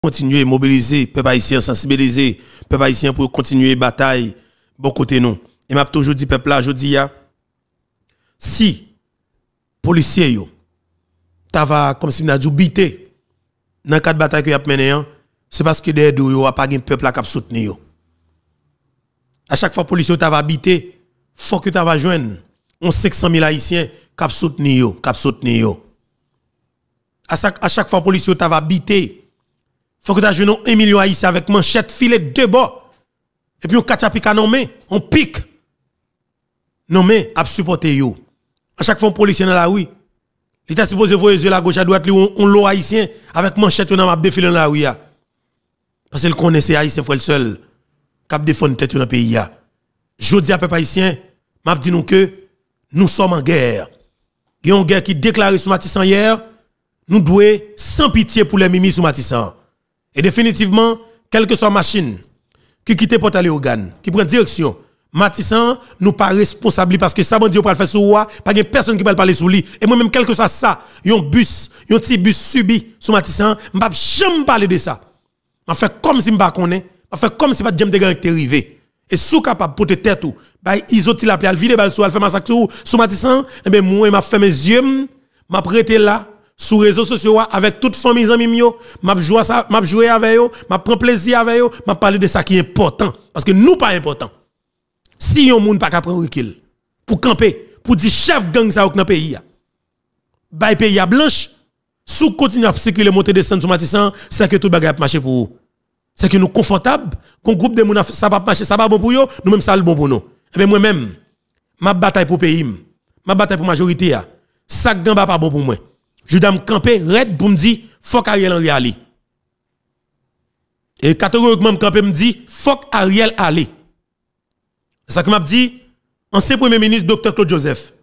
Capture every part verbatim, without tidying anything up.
continuer à mobiliser, peuple haïtien, sensibiliser, peuple haïtien pour continuer bataille, bon côté nous. Et m'a toujours dit, peuple là, je dis, si, policiers yo, t'ava, comme si m'a dit, bité, dans le cadre de bataille que y a mené, c'est parce que derrière yo, a pas un peuple là qui a soutenu yo. À chaque fois, policiers t'ava bité, faut que t'ava joindre, on cinq cent mille haïtiens qui a soutenu yo, qui a soutenu yo. À chaque, à chaque fois, policiers t'ava bité, faut que tu aies un million haïtien avec manchette, filet de bords. Et puis on kachapika nommé, on pique. Nommé, à supporter yo. À chaque fois, un policier dans la rue, il est supposé voir les yeux à gauche à droite, on, on l'eau haïtien avec manchette, on a défilé dans la rue. Parce qu'il connaît ces haïtiens, faut le seul, qui a défendu tête dans le pays. Je dis à peuple haïtien, m'a dit nous que nous sommes en guerre. Il y a une guerre qui déclarée sous Matissan hier, nous devons sans pitié pour les mimis sous Matissan. Et définitivement, quelle que soit la machine qui quitte Port aller au Gan, qui prend direction, Matissan, nous pas responsable parce que ça, bon Dieu, pas le faire sur moi, pas de personne qui va parler sur lui. Et moi-même, quel que soit ça, un bus, un petit bus subi sur Matissan, je ne vais jamais parler de ça. Je fais comme si je ne connais pas, je fais comme si je ne sais pas de arrivé. Et sous capable pour te tête tout, bah, ils ont appelé à vide, elle fait massacre sur Matissan, et bien moi, je fait mes yeux, je prêté là. Sur les réseaux sociaux avec toute famille amis yo, m'a joué ça, m'a joué avec yo, m'a prend plaisir avec yo, m'a parlé de ça qui est important parce que nous pas important. Si yon moun pas ka prendre recul pour camper, pour dire chef gang ça dans le pays, bay pays à blanche, sous continue à circuler monter descendre sur Matissan, c'est que tout bagage marcher pour vous. C'est que nous confortable, qu'on groupe de moun ça va marcher, ça va bon pour yo, nous même ça le bon pour nous. Et bien moi même, ma bataille pour pays, ma bataille pour majorité ça gang pas bon pour moi. Je dois me camper, red pour me dire, faut qu'Ariel Henry aller. Et catégoriquement me camper me dit, faut qu'Ariel aller. C'est ça que m'a dit, ancien premier ministre, docteur Claude Joseph.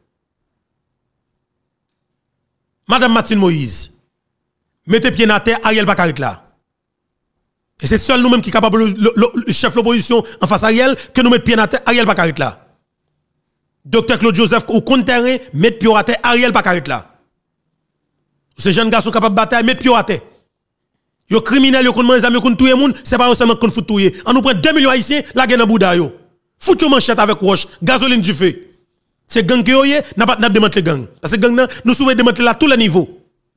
Madame Martine Moïse, mettez pied dans terre, Ariel pas carré là. Et c'est seul nous-mêmes qui sommes capables, le, le, le chef de l'opposition en face Ariel, que nous mettons pied dans terre, Ariel pas carré là. Docteur Claude Joseph, au compte terrain, mettez pied à terre, Ariel pas carré là. Ces jeunes gars sont capables de batailler, mettre pied à terre. Yo criminels, yo konn manzam, yo konn touyer moun, c'est pas seulement qu'on fout touyer. On nous prend deux millions haïtiens, la guerre dans Bouda yo. Fout yo manchette avec roche, gasoline du feu. C'est gang qui yo yé, n'a pas n'a démanteler gang. Parce que gang nan, nous souvent démanteler là tous les niveaux.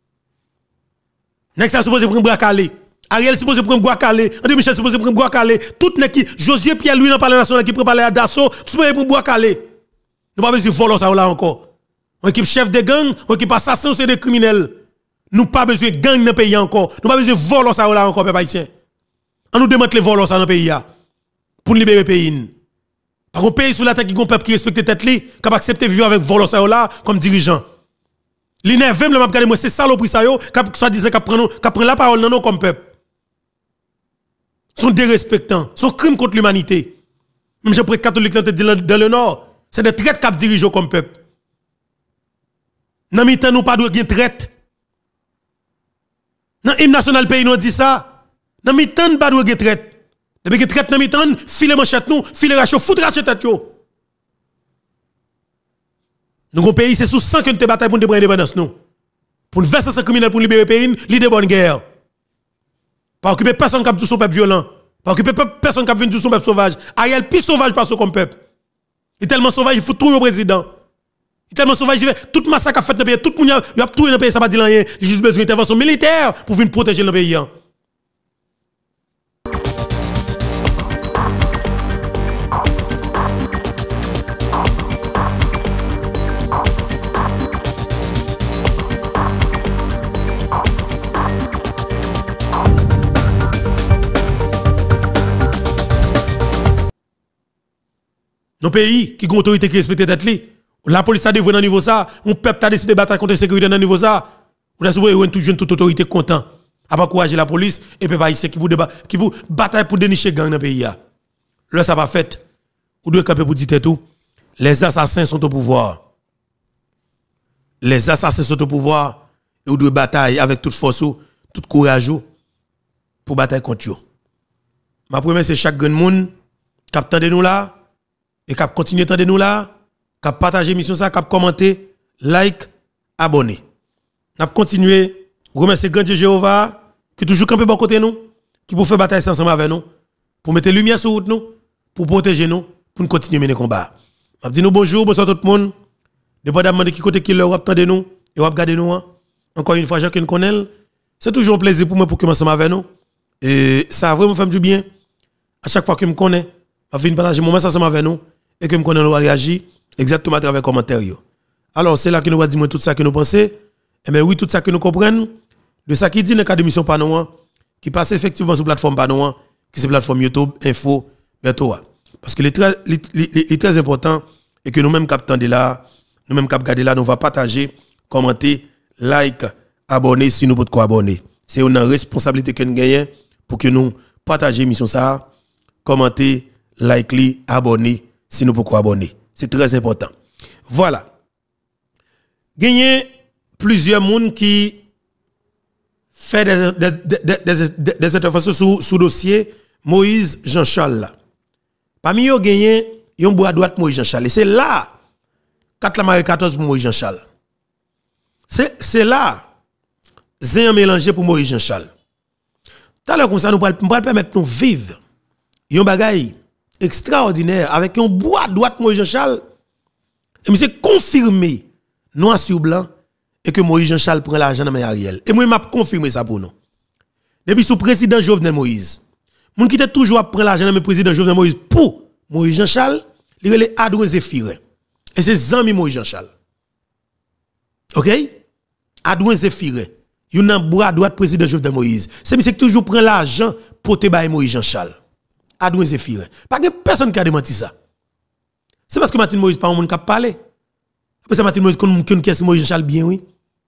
Nek ça supposé prendre bois calé. Ariel supposé prendre bois calé, André Michel supposé prendre bois calé. Tout nek qui Josué Pierre Louis dans parler national qui prépare à d'assaut, supposé prendre bois calé. Nous pas besoin de voler ça là encore. On équipe chef de gang, on équipe assassin, c'est des criminels. Nous pas besoin de gang dans le pays encore. Nous pas besoin de voler ça là encore, peuple haïtien. On nous demande les voler ça dans le pays pour libérer le pays. Par un pays sous la tête qui a un peuple qui respecte tête li, qui a accepté vivre avec voler ça là comme dirigeant. L'énervé me m'a regardé moi c'est saloperie ça yo, qui soit disait qu'a prend qu'a prend la parole non non comme peuple. Sont dérespectants, sont crimes contre l'humanité. Même je prêtre catholique dans le nord, c'est des traites qui dirigent comme peuple. Nan mi tan nous pas de traite. Dans l'hymne national pays nous dit ça. Dans mi tan pas de traite. Depuis que traite dans mi tan, file manchette nous, file rachot, foutre rachot tête yo. Nous un pays c'est sous cent que nous te bataille pour nous prendre indépendance nous. Pour nous verser ces criminels pour libérer le pays, l'idée bonne guerre. Pas occuper personne qui a tout son peuple violent. Pas occuper personne qui a tout son peuple sauvage. Ariel plus sauvage par ce comme peuple. Il est tellement sauvage, il faut tout le président. Il est tellement sauvage, tout massacre a fait dans le pays, tout le monde a tout dans le pays, ça va dire rien. Il a juste besoin d'intervention militaire pour venir protéger le pays. Nos pays qui ont une autorité qui respecte tête li, la police a dévoué dans niveau ça, on peuple a décidé de battre contre la sécurité dans niveau ça. On a souvent toute toute autorité content. A pas encourager la police et peuple haïtien qui pour qui pour bataille pour dénicher gang dans le pays là. Là ça va fait. Ou doit camper pour dire tout. Les assassins sont au pouvoir. Les assassins sont au pouvoir et on doit batailler avec toute force, toute courage pour batailler contre eux. Ma première c'est chaque grand monde qui attend de nous là et qui continue de nous là, qui partage l'émission ça, qui commenter, like, abonner. N'a continuer remercier grand Dieu Jéhovah qui toujours campé bon côté nous, qui pour faire bataille ensemble avec nous, pour mettre lumière sur route nous, pour protéger nous, pour nous continuer à mener combat. Je dis nous bonjour, bonsoir tout le monde. Depuis demander qui côté qui leur attendez nous et vous regardez nous. Encore une fois, Jacques nous connaît. C'est toujours un plaisir pour moi pour commencer avec nous. Et ça a vraiment fait du bien. À chaque fois que je me connais, je viens partager mon message avec nous et que je me connais, nous réagir exactement à travers les commentaires. Alors, c'est là que nous va dire tout ça que nous pensons. Et bien oui, tout ça que nous comprenons. De ça qui dit dans le cadre de mission Panoan, qui passe effectivement sur la plateforme Panoan, qui est la plateforme YouTube, Info, bientôt. Parce que le très important est que nous-mêmes captons de là, nous-mêmes captons de là, nous va partager, commenter, like, abonner si nous pouvons abonner. C'est une responsabilité que nous gagnons pour que nous partagions l'émission ça, commenter, like, abonner si nous pouvons abonner. C'est très important. Voilà. Gagner plusieurs personnes qui fait des, des, des, des, des, des interventions sous, sous dossier Moïse Jean-Charles. Parmi eux, gagné, ils ont bois à droite Moïse Jean-Charles. C'est là, quatre la quatorze pour Moïse Jean-Charles. C'est là, c'est un mélangé pour Moïse Jean-Charles. Tout à l'heure, comme ça, nous pouvons permettre de vivre un bagage extraordinaire avec un bois à droite Moïse Jean-Charles. Et monsieur confirmé, noir sur blanc, et que Moïse Jean-Charles prend l'argent dans Ariel. Et moi, je m'a confirmé ça pour nous. Depuis sous président Jovenel Moïse, moun qui était toujours à prendre l'argent dans le président Jovenel Moïse pour Moïse Jean-Charles, il est Adouin Zéphiré. Et c'est amis Moïse Jean-Charles. OK? Adouin Zéphiré. Il y a un bois à droite président Jovenel Moïse. C'est monsieur qui toujours prend l'argent pour te bailler Moïse Jean-Charles. Adouin Zéphiré. Pas que personne qui a démenti ça. C'est parce que Martin Moïse pas un monde qui a parlé. Parce que Martin Moïse connaît Moïse Jean-Charles bien, oui.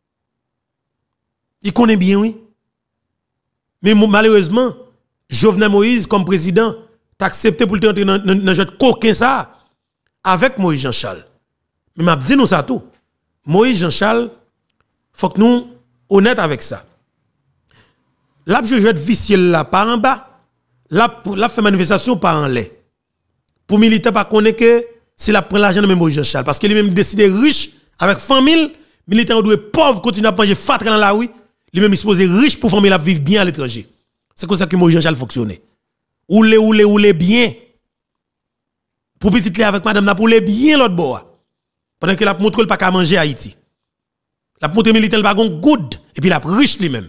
Il connaît bien, oui. Mais malheureusement, Jovenel Moïse, comme président, t'a accepté pour te rentrer dans le jeu de coquin ça, avec Moïse Jean-Charles. Mais m'a dit nous ça tout. Moïse Jean-Charles, faut que nous honnêtes avec ça. Là, je joue vicieux là par en bas, là, là fait manifestation par en l'air. Pour militaire, pas connaître que c'est la prend l'argent de Moïse Jean-Charles. Parce qu'il est même décidé riche, avec famille, militaire doit pauvre, continuer à manger fatra dans la rue. Il même supposé riche pour famille vivre bien à l'étranger. C'est comme ça que Moïse Jean-Charles fonctionne. Oule, oule, oule bien. Pour petite avec madame, pour les bien l'autre bois. Pendant que la montre le pas qu'à manger à Haïti. La montre militaire le pas good et puis la riche lui-même.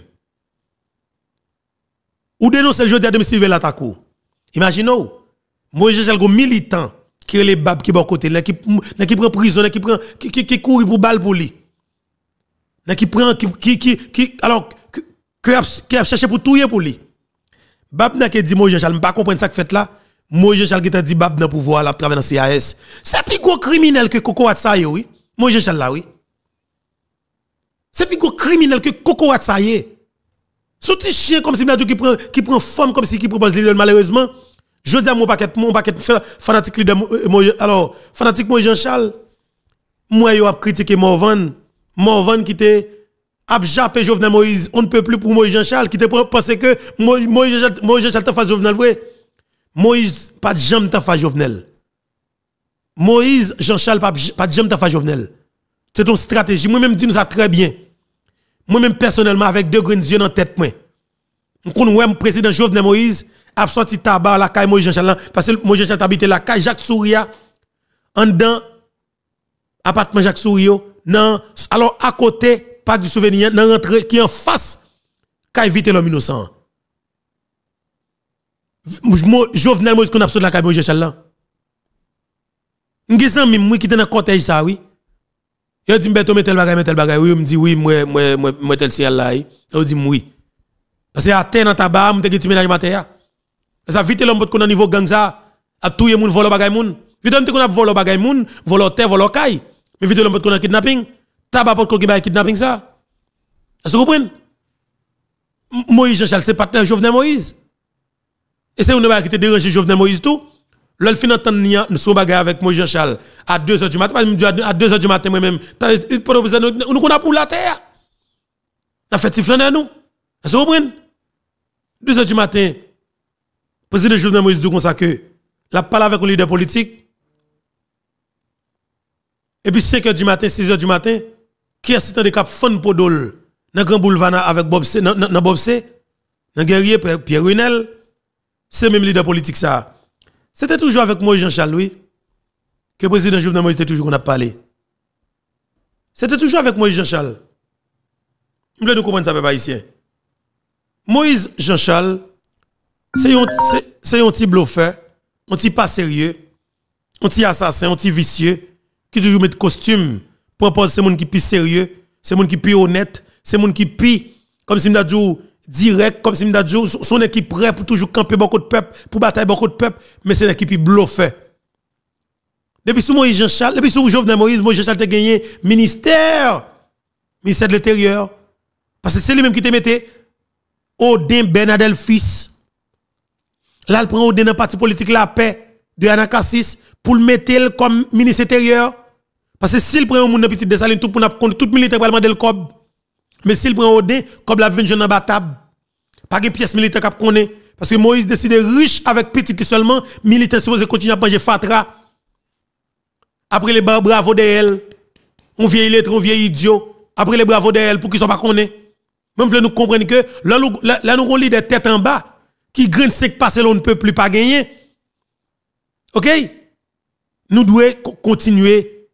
Ou dénonce le jeu de Sylvain Latakou. Imaginez, Moïse Jean-Charles militant qui est les babes qui bon côté, qui qui prend prison, qui prend qui qui, qui court pour balle pour lui. Qui prend qui qui qui, qui alors que qui a cherché pour touyer pour lui. Bab n'a qui dit Moïse Jean-Charles, pas comprendre ça que fait là. Moïse Jean-Charles qui t'a dit Bab dans pouvoir là travailler dans C A S. C'est plus gros criminel que Coco Watsaye oui. Moïse Jean-Charles là oui. C'est plus gros criminel que Coco Watsaye. Sous petit chien comme si qui prend qui prend forme comme si qui propose leader malheureusement. Je dis à mon paquet mon paquet fanatique leader alors fanatique Moïse Jean-Charles. Moi yo a critiqué Morvan, Morvan qui était a jappé Jovenel Moïse, on ne peut plus pour Moïse Jean-Charles qui te pensé que Moïse Jean-Charles t'a fait Jovenel vrai. Moïse pas de jambe t'a fait Jovenel. Moïse Jean-Charles pas pas de jambe t'a fait Jovenel. C'est ton stratégie. Moi même dis nous ça très bien. Moi même personnellement avec deux grands yeux dans tête moi. On connaît le président Jovenel Moïse a sorti tabac la caille Moïse Jean-Charles parce que Moïse Jean-Charles habite la caille Jacques Souria en dedans appartement Jacques Souria non alors à côté pas du souvenir dans rentrée qui en face qu'a éviter l'homme innocent. Jovenel Moïse qu'on a sorti la caille Moïse Jean-Charles là. M'gizan mi moi qui était dans cortège ça oui. Il dit m'beto metel bagay metel bagay oui me dit oui moi moi moi tel ciel là. Il dit oui. Parce que à terre dans tabac m'te geti ménage matin. Ça vite l'homme qu'on a niveau gang ça a touyer moun voler bagay moun. Vite on te qu'on a voler bagay moun, voler terre voler caille. Mais vite l'homme qu'on a kidnapping. Tabac pour qu'on a kidnapping ça. Est-ce que vous comprenez? Moïse Jean-Charles c'est partenaire Jovenel Moïse. Et c'est une bagay qui te dérange Jovenel Moïse tout. L'ol fin entendre son bagay avec Moïse Jean-Charles à deux heures du matin, à deux heures du matin moi même, nous qu'on a pour la terre. La fait tiflaner nous. Est-ce que vous comprenez? deux heures du matin. Président Jovenel Moïse dit comme ça que la parle avec un leader politique. Et puis cinq heures du matin, six heures du matin, qui assiste de cap Fon Podol dans Grand Boulevard avec Bob C, dans Bob C, Dans guerrier Pierre Renel, c'est même leader politique ça. C'était toujours avec Moïse Jean-Charles, oui, que le président Jovenel Moïse était toujours qu'on a parlé. C'était toujours avec Moïse Jean-Charles. Vous voulez nous comprendre ça, peuple haïtien? Moïse Jean-Charles, c'est un petit bluffeur, un petit pas sérieux, un petit assassin, un petit vicieux, qui toujours met costume pour imposer ces gens qui plus sérieux, ces gens qui plus honnête, ces gens qui plus, comme si m'a dit, direct, comme si m'a dit, son équipe prêt pour toujours camper beaucoup de peuple, pour batailler beaucoup de peuple, mais c'est une équipe bluffeur. Depuis sous Moïse Jean-Charles, depuis sous Jovenel Moïse, Moïse Jean-Charles a gagné ministère, ministère de l'Intérieur. Parce que c'est lui-même qui te mettait Odin Bernadel fils. Là, il prend Odin dans le parti politique La Paix de Anakassis pour le mettre comme ministre intérieur. Parce que s'il prend un monde dans Petite Dessaline, tout pour compte tout militaire pour demander le cob. Mais s'il prend Odin, comme la vient dans batab, pas de pièce militaire qui connaît. Parce que Moïse décide riche avec petit seulement, militaire supposé continuer à manger fatra. Après les bravos de elle, on vieille lettre, on vieille idiot. Après les bravos de elle, pour qu'ils ne soient pas connus. Même nous comprendre que là, là, là nous avons des têtes en bas, qui graine sec passer, on ne peut plus pas gagner. Ok? Nous devons continuer,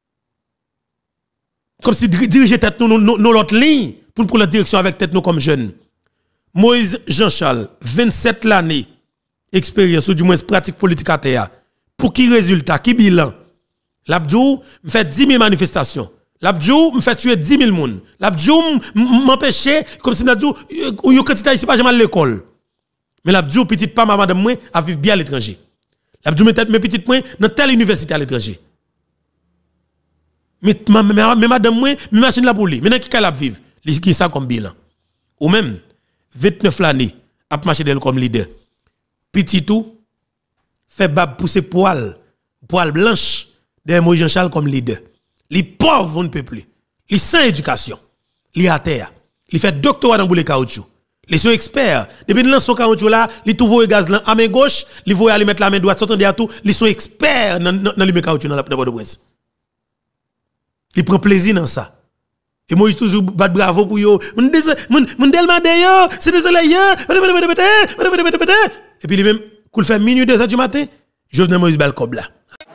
comme si diriger tête nous, nous, nous l'autre ligne, pour nous prendre la direction avec tête nous comme jeunes. Moïse Jean-Charles, vingt-sept l'année, expérience, ou du moins pratique politique à terre. Pour qui résultat, qui bilan? L'Abdou me fait dix mille manifestations. L'Abdou me fait tuer dix mille personnes. L'Abdou m'empêche, comme si l'Abdou, ou yon quantité ici pas jamais à l'école. Mais l'Abdou, petite pas, madame, moi, à vivre bien à l'étranger. L'Abdou me mes petites points dans telle université à l'étranger. Mais, mais madame, moi, mes machines là pour lui. Maintenant, qui a vivre? Qui ça comme bilan? Ou même, vingt-neuf l'année, à marcher d'elle comme leader. Petit tout, fait bab pousser poil, poil blanche, de Moïse Jean-Charles comme leader. Les pauvres, on ne peut plus. Les sans éducation. Les à terre. Les fait doctorat dans le caoutchouc. Les sont experts. Depuis que son caoutchouc là, les trouvent le gaz là à main gauche, les voient aller mettre la main droite, s'entendre à tout, les sont experts dans le caoutchouc dans la Port-au-Prince. Ils prennent plaisir dans ça. Et Moïse toujours bat bravo pour yo. Mon delma de yo, c'est désolé yo. Et puis les même, qu'on fait minuit deux heures du matin, je venais Moïse Balcob là.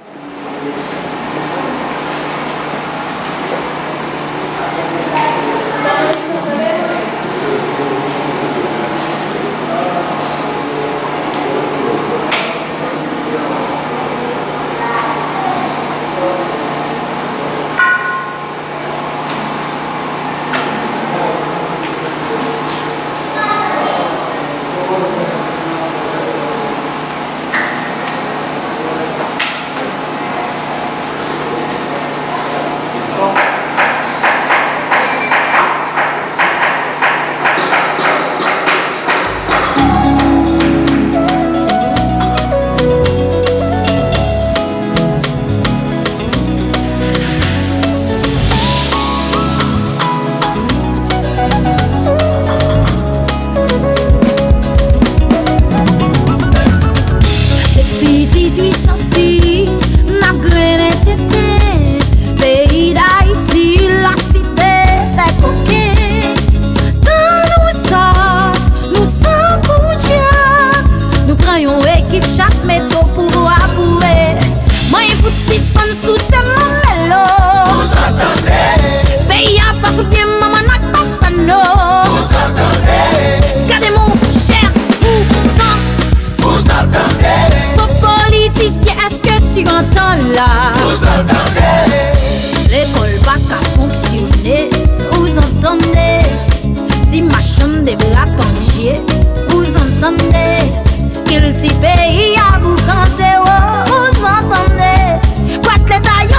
Vous entendez, quel petit pays à vous canter, vous entendez, quoi que l'État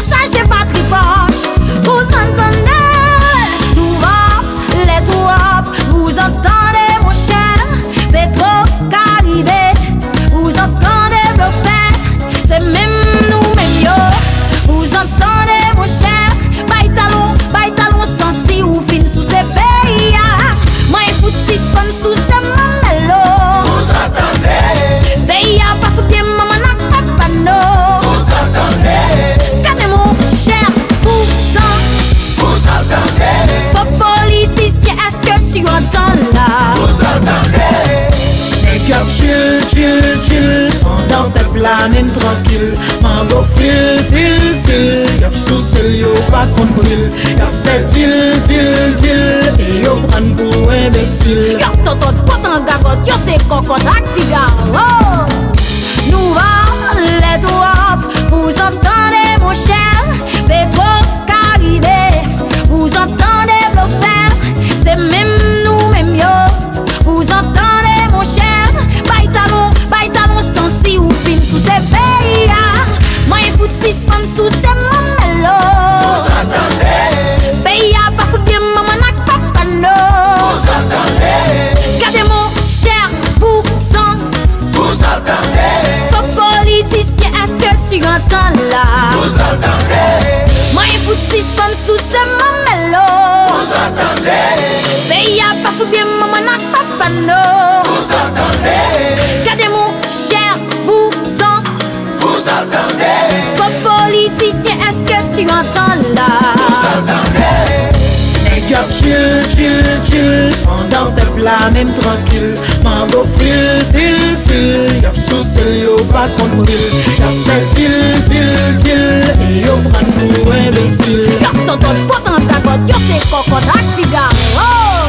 y'a chill, chill, chill. Pendant peuple la même tranquille. Mango fil, fil, fil. Y'a sous celle yo pas contre il. Y'a fait deal, deal, deal. Et yo prend pour imbécile. Y'a totot potan gagot, yo c'est cocotte ak Figaro. Nous va les trop, vous entendez mon cher. Pétro Caribé, vous entendez vos frères. C'est même nous même yo. Vous entendez mon cher. Baille talon, baille talon sans si ou fin sous ces pays. Moi il fout six femmes sous ces mamello. Vous entendez? Pays a pas fout bien maman nak papa no. Vous entendez? Gardez mon cher, vous en. Vous entendez? Son politicien, est-ce que tu entends là? Vous entendez? Moi il fout six femmes sous ces mamello. Vous entendez? Pays a pas fout bien maman nak papa no. Vous entendez? Gardez mon cher, vous en. Vous entendez? Son politicien, est-ce que tu entends là? Vous entendez? Et y'a chill, chill, chill. Pendant peuple la même tranquille. Mango fil, fil, fil. Y'a sous celle yo pas contre il. Y'a fait deal, deal, deal. Et yo prend pour imbécile. Y'a totot potan gagot, yo c'est cocotte ak Figaro.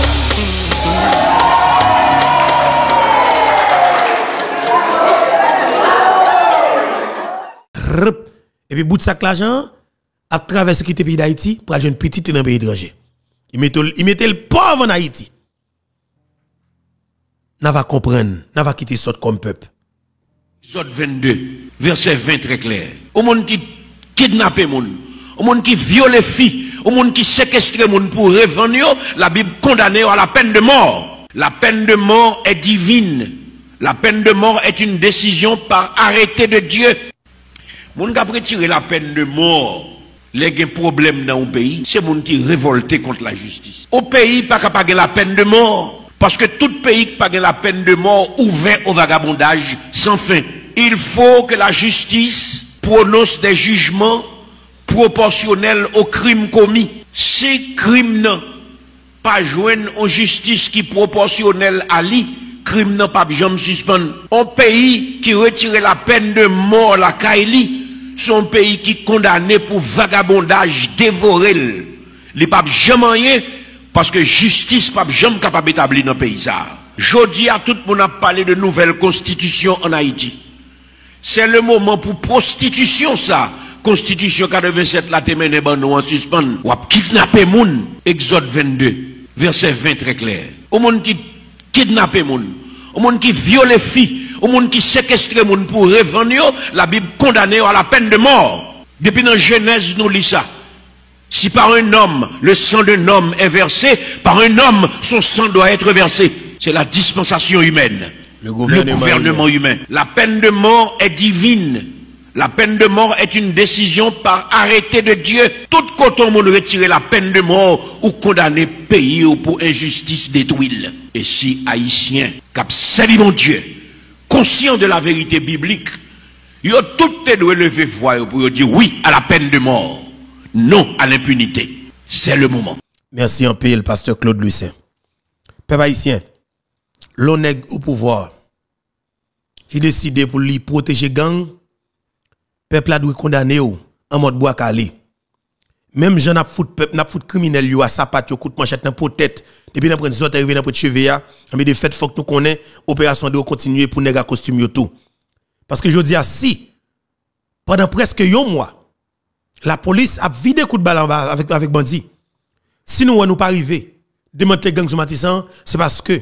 Et puis, bout de sac l'argent, à travers ce qui était pays d'Haïti, pour aller une petite dans le pays étranger. Il mettait, il mettait le pauvre en Haïti. N'a va comprendre, n'a va quitter ça comme peuple. Exode vingt-deux, verset vingt très clair. Au monde qui kidnappe les gens, au monde qui viole les filles, au monde qui séquestre les gens pour revendre, la Bible condamne à la peine de mort. La peine de mort est divine. La peine de mort est une décision par arrêté de Dieu. Moun qui a retiré la peine de mort, les gens problème dans le pays, c'est moun qui révolté contre la justice. Au pays, pas capable de la peine de mort, parce que tout pays qui pas la peine de mort ouvert au vagabondage sans fin. Il faut que la justice prononce des jugements proportionnels aux crimes commis. Si crime n'a pas joindre en justice qui proportionnelle à lui, crime n'a pas jamais suspendre. Un pays qui retire la peine de mort la Kaili, son pays qui condamné pour vagabondage dévoré. Les papes jamais rien parce que justice pas jamais capable d'établir dans le pays ça. Jodi à tout le monde a parlé de nouvelle constitution en Haïti. C'est le moment pour prostitution ça. Constitution quatre-vingt-sept la témène ban nous en suspend. Ou a kidnapper moun. Exode vingt-deux, verset vingt très clair. Au monde qui kidnapper moun, au monde qui viole filles, au monde qui séquestre moun pour revendre, la Bible condamne à la peine de mort. Depuis dans Genèse nous lit ça. Si par un homme, le sang d'un homme est versé, par un homme, son sang doit être versé. C'est la dispensation humaine. Le gouvernement, le gouvernement humain. humain. La peine de mort est divine. La peine de mort est une décision par arrêté de Dieu. Tout coton on retirer la peine de mort ou condamner pays ou pour injustice détruire. Et si Haïtiens, cap salut mon Dieu, conscient de la vérité biblique, ils ont tout levé voix pour dire oui à la peine de mort, non à l'impunité. C'est le moment. Merci en paix, le pasteur Claude Lucien. Peuple haïtien, l'honneur au pouvoir, il décide pour lui protéger gang, peuple a dû condamner en mode bois calé. Même gens n'a fout peuple n'a fout criminel yo à sapat yo coup de manchette dans tête depuis n'a prendre zot arrivé dans pot cheveux mais de fait faut que nous connaît opération de continuer pour nèg costume yo tout. Parce que je dis si pendant presque un mois la police a vidé coup de balle avec avec bandit. Si nous nous pas arrivé démanteler gang sur Matissan, c'est parce que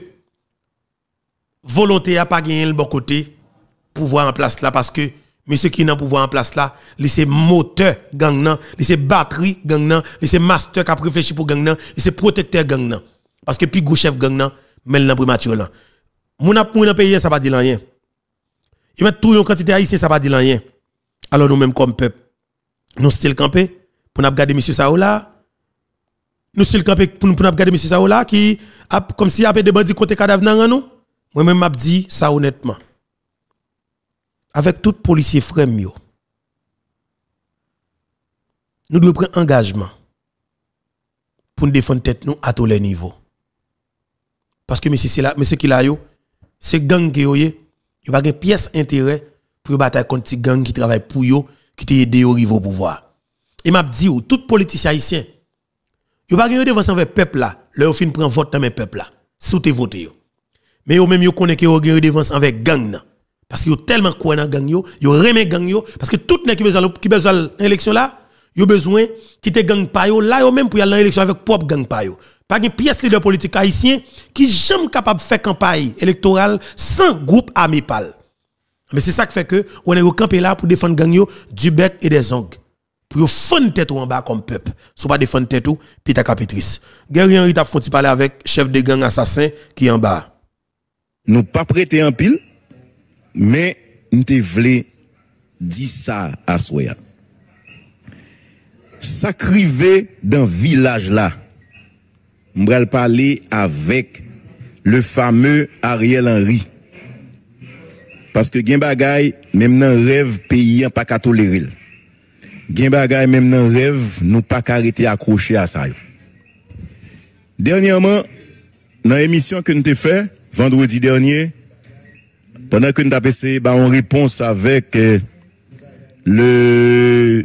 volonté a pas gagné le bon côté pouvoir en place là parce que monsieur qui n'a pouvoir en place là, c'est moteur gang nan, c'est batterie gang nan, c'est master qui a réfléchi pour gang nan, c'est protecteur gang nan. Parce que puis gros chef gang nan, mel nan primature là. Moun a moun pays ça pas dit rien. Il met tout une quantité haïtien ça pas dit rien. Alors nous même comme peuple, nous style camper pour n'a regarder monsieur Sao là. Nous style camper pour nous regarder monsieur Sao là qui a comme si a des bandits côté cadavre nan nous. Moi même m'a dit ça honnêtement. Avec tout policier frère mio, nous devons prendre engagement pour nous défendre tête nous à tous les niveaux. Parce que monsieur c'est là, monsieur qui là yo, c'est gang qui yo yé, yo pas gen pièce intérêt pour bataille contre ces gang qui travaille pour yo, qui te aidé au niveau au pouvoir. Et m'a dit ou tout politicien haïtien, yo pas gen devant envers peuple là, leur fin prend vote dans mes peuple là, sous te voter yo. Mais yo même yo connaît que yo gen devant avec gang nan. Parce que yo tellement quoi dans gang yo, yo remet gang yo parce que tout nèg qui besoin qui besoin élection là, yo besoin qui te gang pa yo là yo même pour y aller dans élection avec propre gang pa yo. Pas de pièce leader politique haïtien qui jamais capable de faire campagne électorale sans groupe amipal. Mais c'est ça qui fait que on est au campé là pour défendre gang yo du bec et des ongles. Pour défendre tête en bas comme peuple. Si pas défendre tête ou puis ta capitrice. Guerrier Henri t'a font parler avec chef de gang assassin qui est en bas. Nous pas prêter en pile mais nous te voulons dire ça à Soya. Ça crivé dans village là. On va parler avec le fameux Ariel Henry. Parce que gen bagay même dans rêve pays pas qu'à tolérer. Gen bagay même dans rêve nous pas arrêter accrocher à ça. Dernièrement dans l'émission que nous t'ai fait vendredi dernier pendant que nous t'ai passé bah on réponse avec euh, le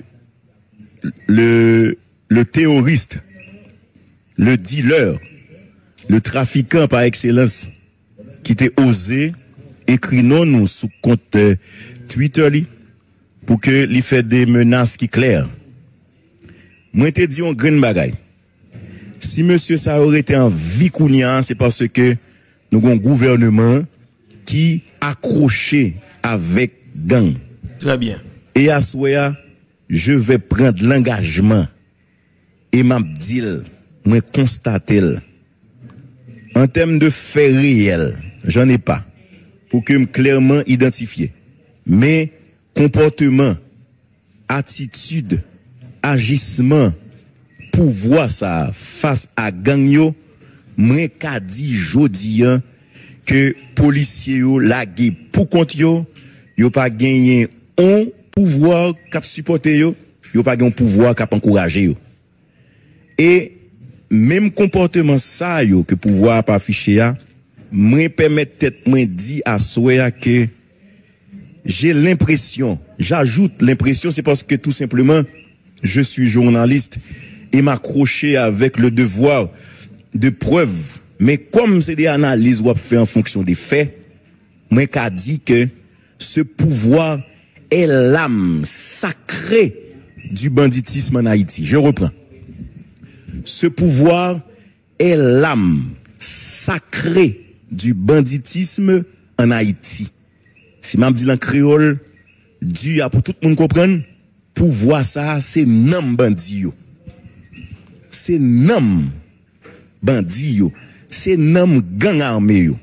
le le terroriste, le dealer, le trafiquant par excellence qui t'a osé écrire non nous sous compte euh, Twitter li, pour que li fait des menaces qui claires. Moi te dit on green bagay. Si monsieur ça aurait été en vie kounia, c'est parce que nous avons un gouvernement qui accroché avec gang. Très bien. Et à Soya, je vais prendre l'engagement et m'a dit, moi constater en termes de faits réels, j'en ai pas pour que me clairement identifier. Mais comportement, attitude, agissement, pouvoir ça face à gang yo, moi ka di jodi an que policiers yo lagé pour compte yo, yo pas gagné un pouvoir cap supporter yo, yo pas gagné un pouvoir cap encourager yo. Et même comportement ça yo que pouvoir pas afficher a, moi permettre tête moi dit à Soya que j'ai l'impression, j'ajoute l'impression c'est parce que tout simplement je suis journaliste et m'accrocher avec le devoir de preuve. Mais comme c'est des analyses ou fait en fonction des faits, moi qu'a dit que ce pouvoir est l'âme sacrée du banditisme en Haïti. Je reprends. Ce pouvoir est l'âme sacrée du banditisme en Haïti. Si m'a dit en créole, Dieu a pour tout le monde comprendre, pouvoir ça c'est nom bandi yo. C'est nom bandi yo. C'est nom gang armé yo.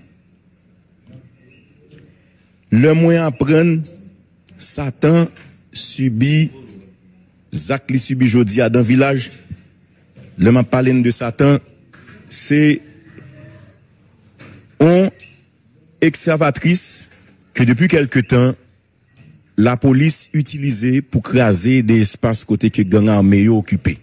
Le moyen apprendre Satan subit Zach li subi jodi à dans village. Le m'a parlé de Satan, c'est une excavatrice que depuis quelque temps la police utilisait pour craser des espaces côté que gang armé occupé.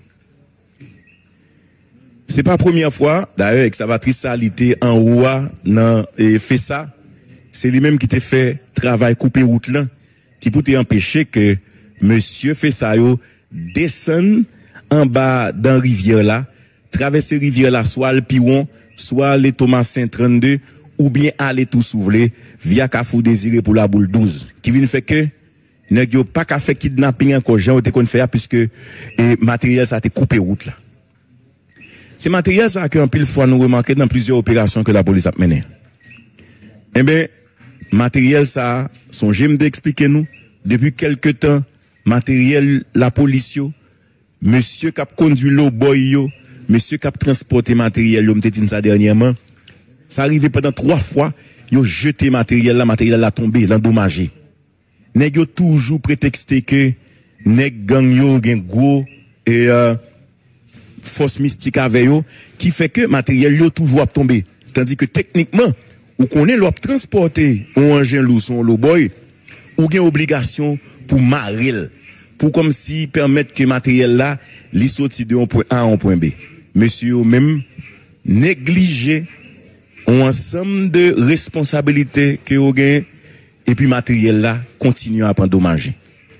C'est pas la première fois, d'ailleurs, excavatrice ça était en haut nan et fait ça. C'est lui-même qui t'a fait travail couper route là qui pour empêcher que monsieur fait ça yo descend en bas dans rivière là, traverser rivière là soit le Piron, soit les Thomasin trente-deux ou bien aller tout s'ouvrir via Kafou Désiré pour la boule douze qui vient fait que nèg yo pas ka fait kidnapping encore Jean te kon faire puisque et matériel ça a été coupé route là. C'est matériel ça que en pile fois nous remarqué dans plusieurs opérations que la police a menées. Eh ben matériel ça son j'aime d'expliquer nous depuis quelque temps matériel la police yo monsieur qui a conduit l'eau boy yo monsieur qui a transporté matériel yo m'te dit ça dernièrement ça arrivé pendant trois fois yo jeté matériel la matériel la tombé l'endommagé nèg yo toujours prétexté que nèg gang yo gen gros et euh, force mystique avec yo qui fait que matériel yo toujours a tombé tandis que techniquement ou connaît l'op transporter un engin lourd son low boy ou gen obligation pour maril pour comme si permettre que matériel là li sorti de un point A à un point B monsieur même négligé un ensemble de responsabilités que vous avez et puis matériel là continue à endommager.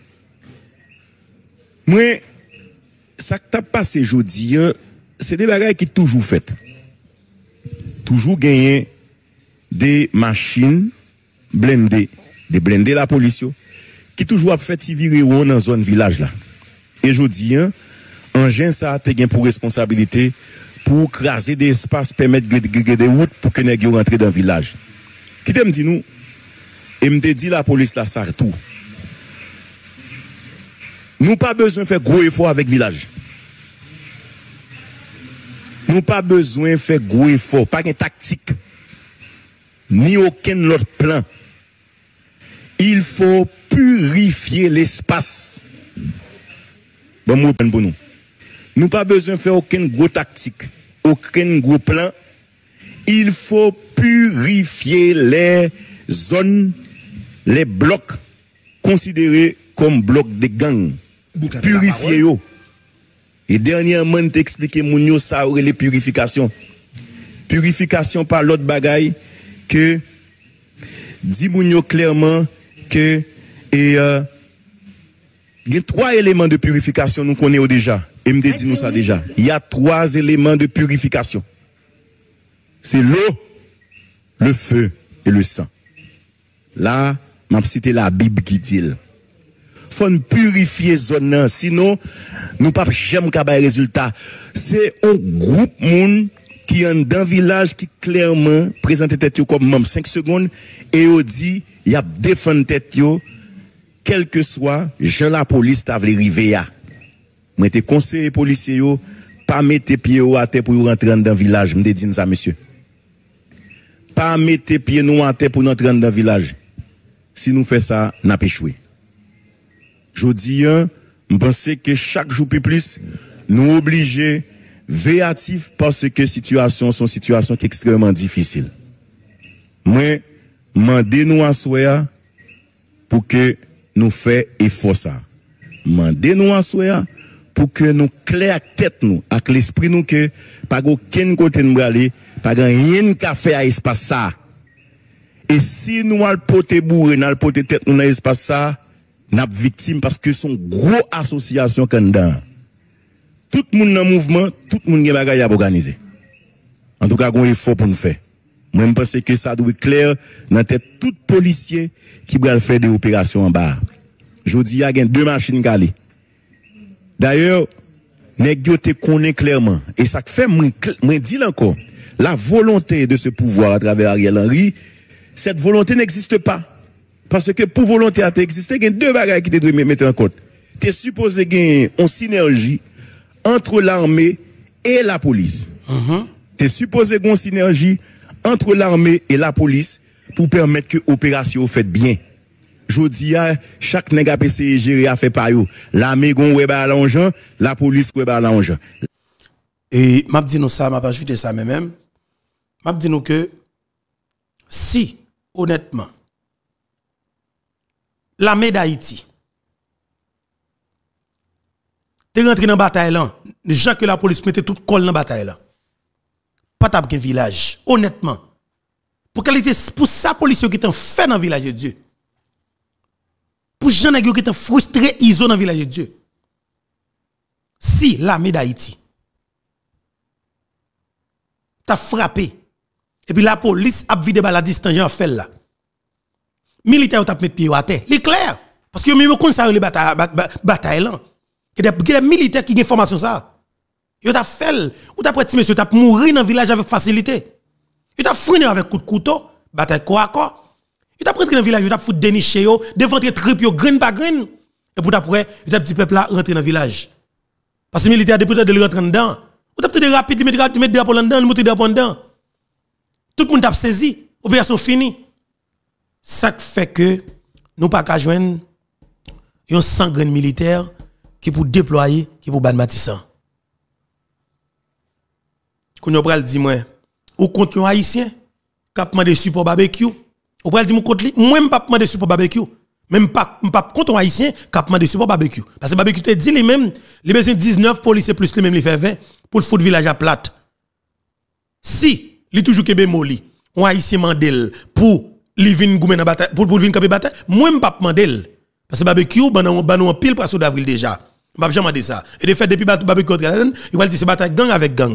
Moi, ça qui t'a passé aujourd'hui, c'est des bagages qui toujours fait. Toujours gagné des machines blindées, des blindés la police, qui toujours a fait si virer dans la zone village là. Et aujourd'hui, engin ça a été pour responsabilité pour craser des espaces, permettre des routes pour que les gens rentrent dans le village. Qui te me dit nous, et me dit la police là, ça tout. Nous pas besoin de faire gros effort avec le village. Nous pas besoin de faire gros effort, pas de tactique, ni aucun autre plan. Il faut purifier l'espace. Bon, mot pour nous. Nous pas besoin de faire aucun gros tactique, aucun gros plan. Il faut purifier les zones, les blocs considérés comme blocs de gang. Purifier yo. Et dernièrement, t'ai expliqué moun yo ça aurait les purifications. Purification par l'autre bagaille que dit moun yo clairement que et euh, il y a trois éléments de purification nous connaissons déjà. Et me dit nous ça déjà. Il y a trois éléments de purification. C'est l'eau, le feu et le sang. Là, m'a cité la Bible qui dit faut purifier zone, sinon nous pas jamais capable résultat. C'est un groupe monde qui est dans village qui clairement présente tête comme même cinq secondes et on dit il y a défendre tête yo quel que soit Jean la police t'a vle river ya. Moi te conseiller policier yo pas mettre pied à terre pour rentrer dans village, me dit ça monsieur. Pas mettre pied nous à terre pour rentrer dans village. Si nous fait ça, n'a pas échoué. Je dis, je pense que chaque jour plus, nous obligés, véatifs, parce que situation sont situations extrêmement difficiles. Moi, mandez-nous à souhait pour que nous fassions effort ça. Mandez-nous à souhait pour que nous clair tête nous, avec l'esprit nous que, pas aucun côté nous aller, pas rien qu'à faire à espace ça. Et si nous allons porter bourre, nous allons porter tête nous dans l'espace ça, n'a victime parce que son gros association candidat. Tout le monde dans mouvement, tout le monde qui est organisé. En tout cas, on est fort pour nous faire. Moi, je pense que ça doit être clair dans tête tout policier qui va faire des opérations en bas. Je dis, il y a deux machines galées. D'ailleurs, nèg yo te connaît clairement. Et ça fait, moi, dis encore, la volonté de ce pouvoir à travers Ariel Henry, cette volonté n'existe pas. Parce que pour volonté à exister, il y a deux bagages qui te doivent mettre en compte. Tu es supposé gagner une synergie entre l'armée et la police. Mm-hmm. Tu es supposé gagner une synergie entre l'armée et la police pour permettre que l'opération soit faite bien. Je dis à chaque nègre P C géré a fait par eux. L'armée gon ouais ba l'argent, la police ouais ba l'argent. Et m'a dit nous ça, m'a pas ajouté ça même. M'a dit nous que si honnêtement l'armée d'Haïti t'es rentré dans la bataille là, gens que la police mettait tout col dans la bataille là. Pas tap qu'un village, honnêtement. Pour qualité pour ça police qui t'en fait dans le village de Dieu. Pour gens qui t'en frustré iso dans le village de Dieu. Si l'armée d'Haïti t'a frappé et puis la police a vidé la distance en fait là. Militaire t'a mis pied à terre. C'est clair parce que même quand ça les bataille bataille là. Il y a des militaires qui ont formation ça. Yo t'a fait ou t'a petit monsieur t'a mourir dans le village avec facilité. Yo t'a freiné avec coup de couteau, bataille corps à corps. Yo t'a rentré dans le village, yo t'a foutu dénicher yo, devant trip yo grain par grain et pour après, yo t'a petit peuple là rentrer dans le village. Parce que les militaires depuis de rentrer dedans, ou t'a peut-être rapide mettre mettre drapeau dedans, monter drapeau dedans. Tout le monde t'a saisi, opération finie. Ça fait que nous pas qu'à joindre un cent grain militaire qui pour déployer, qui pour ban Matissan. Quand on pral dit moi, ou contre un haïtien qui a demandé support barbecue, ou pral dit moi contre lui, moi même pas demandé support barbecue, même pas pas contre un haïtien qui a demandé support barbecue. Parce que barbecue te dit lui même, les besoin dix-neuf policiers plus lui même les fait vingt pour le foutre village à plate. Si, li toujours kebe moli, on haïtien mandel pour li vinn goumen bataille pour pour vinn camper bataille, moi m'pas mandel parce que barbecue banan banan pile poisson d'avril déjà. M'pas jamais dit ça. Et de fait depuis barbecue il va dire c'est bataille gang avec gang.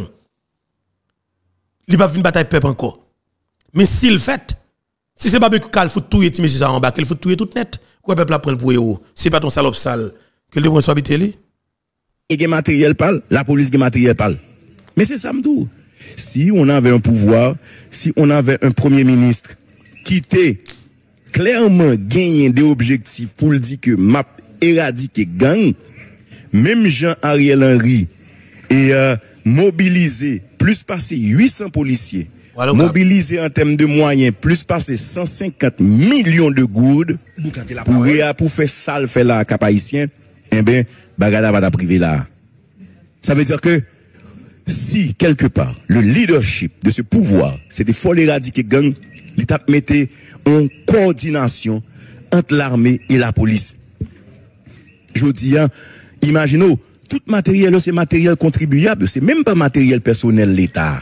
Il pas vinn bataille peuple encore. Mais s'il fait si c'est barbecue kal faut touyer ti monsieur ça en bas, qu'il faut touyer tout net. Quoi peuple la prendre pour yo. C'est pas ton salope sale que le bon habiter li. Et gen matériel parle, la police gen matériel parle. Mais c'est ça m'dou. Si on avait un pouvoir, si on avait un premier ministre qui était clairement gagné des objectifs pour le dire que m'a éradiquer gang, même Jean-Ariel Henry et euh, mobilisé plus passer huit cents policiers, voilà, mobilisé en termes de moyens plus passer cent cinquante millions de gourdes pour, pour faire ça le fait là cap haïtien, eh ben bagada va privé là. Ça veut dire que si quelque part le leadership de ce pouvoir c'était faut éradiquer gang, l'État mettait en coordination entre l'armée et la police. Je dis, hein, imaginez, tout matériel, c'est matériel contribuable, c'est même pas matériel personnel l'État.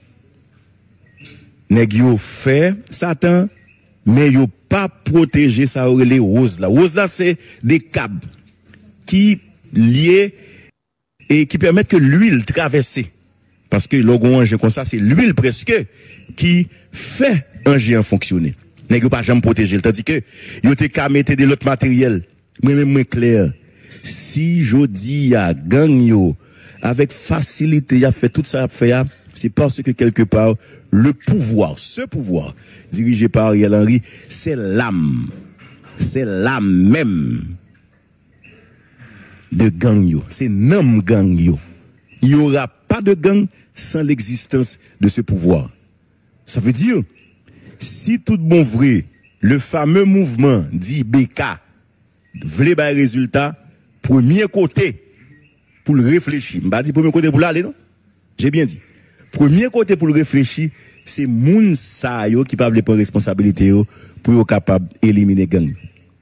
Nèg yo fait Satan, mais yo pas protéger ça les roses là. Roses là c'est des câbles qui liés et qui permettent que l'huile traverse. Parce que l'orgon comme ça c'est l'huile presque qui fait un géant fonctionner. Nèg yo pas jamais protéger, tandis que yo te ka mettre de l'autre matériel. Moi même moins clair. Si jodi a gang yo avec facilité y a fait tout ça a fait c'est parce que quelque part le pouvoir, ce pouvoir dirigé par Ariel Henry, c'est l'âme. C'est l'âme même de gang yo, c'est nam gang yo. Il y aura pas de gang sans l'existence de ce pouvoir. Ça veut dire si tout bon vrai, le fameux mouvement dit B K vle ba résultat, premier côté pour le réfléchir. M'pa dit premier côté pour l'aller non? J'ai bien dit. Premier côté pour le réfléchir, c'est moun sa yo qui pa vle prendre responsabilité yo pour yo capable éliminer gang.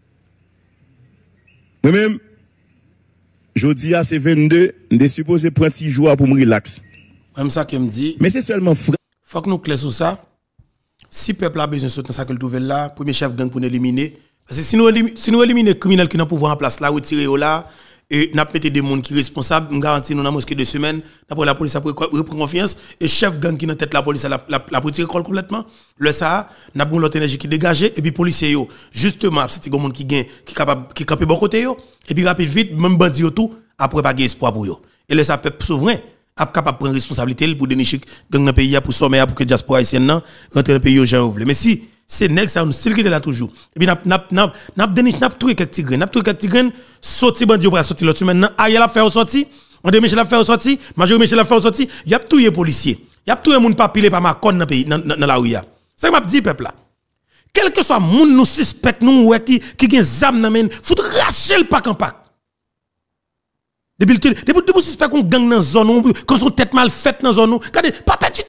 Moi même jodi a c'est vingt-deux, m'de supposé prendre six jours pour me relax. Même ça qui me dit. Mais c'est seulement faut que nous clair sur ça. Si peuple a besoin de soutenir ça que le trouve là, premier chef gang pour éliminer. Parce que si nous éliminer, si nous éliminer les criminels qui n'ont pouvoir en place là, retirer là, et n'a mettre des gens qui sont responsables, nous garantit nous dans mosquée deux semaines, après la police a pris confiance, et chef gang qui dans tête la police la la, la retirer complètement. Le ça, n'a bon l'autre énergie qui dégagé, et puis policiers yo, justement, c'est des gens qui gagne, qui capable, qui camper bon côté yo, et puis rapide vite, même bandit yo tout, après pas espoir pour yo. Et le ça peuple souverain, a capable prendre responsabilité pour dénicher gang dans pays pour sommer pour que diaspora haïtienne nan rentrer dans pays yo gens voulait. Mais si c'est nèg ça nous style qui est là toujours. Et puis n'a n'a n'a n'a dénicher n'a trouvé quelques tigres, n'a trouvé quelques tigres sorti bandi pour sortir l'autre maintenant Ariel a fait au sorti, on de Michel a fait au sorti, Major Michel a fait au sorti, y a tout les policiers. Y a tout les monde pas pilé par ma conne dans pays dans la rue. Ça m'a dit peuple là. Quel que soit monde nous suspect nous ouais qui qui gen zam nan men, faut racher le pack en pack. Depuis le depuis suspect qu'on gang dans zone comme son tête mal faite dans zone nous. Regardez pas petit